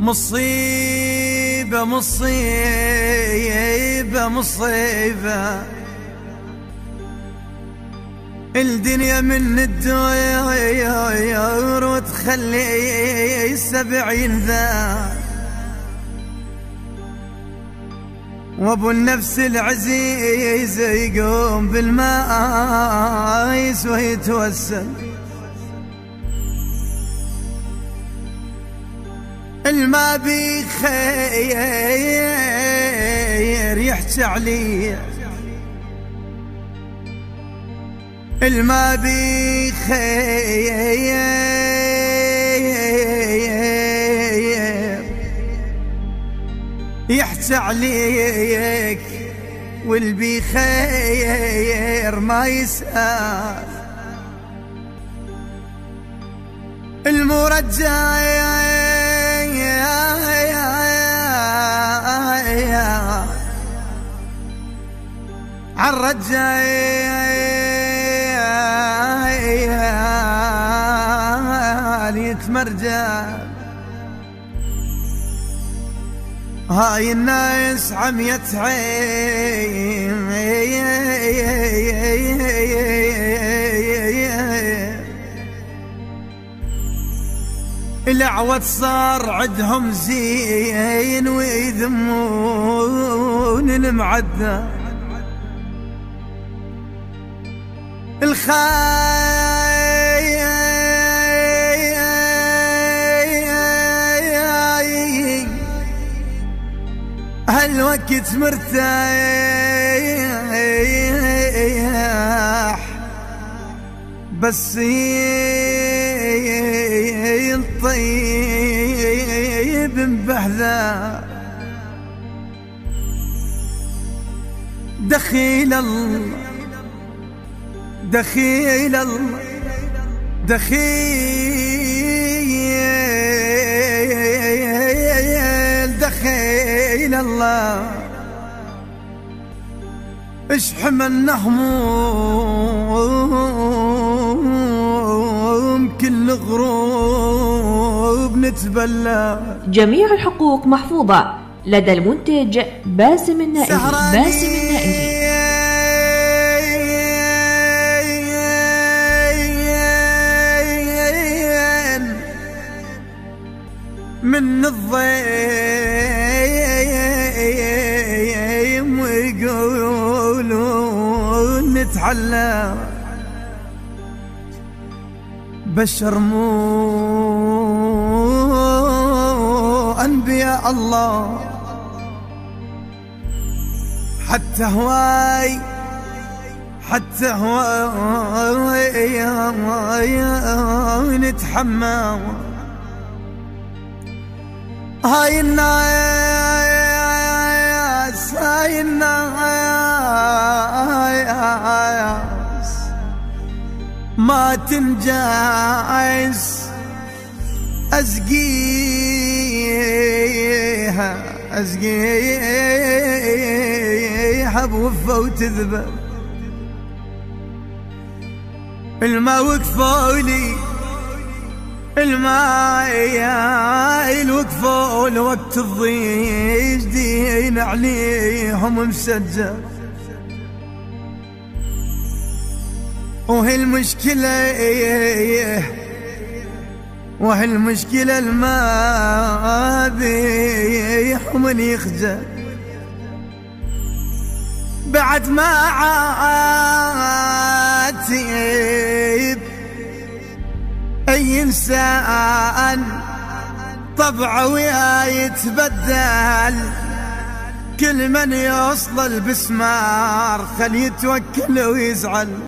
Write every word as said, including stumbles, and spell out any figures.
مصيبة مصيبة مصيبة، الدنيا من الديار وتخلي سبعين ذا، وابو النفس العزيز يقوم بالمايس ويتوسل. الما بخير يحكي عليه، الما بخير يحكي عليك، والبي خير ما يسأل. المرجع عالرجال يتمرجل، هاي الناس عمية عين، العوض صار عدهم زين ويذمون المعدى. الخاين هالوقت مرتاح، بس الطيب بهذا دخيل الله دخيل الله دخيل دخيل الله، اشحم النهموم كل غروب نتبلى. جميع الحقوق محفوظة لدى المنتج باسم النائلي. باسم النائلي من الضيم ويقولون نتحلى، بشر مو أنبياء الله، حتى هواي حتى هواي نتحمى. هاي الناس هاي الناس ما تنجايس، أزقيها أزقيها بوفة وتذبل. الما وقفولي المايل وقفوا لوقت الضيج دين عليهم مسجل، وهي المشكلة وهي المشكلة الما بيهم من يخجل، بعد ما عاتب أي إنسان طبعه ويا يتبدل، كل من يوصل البسمار خلي يتوكل ويزعل.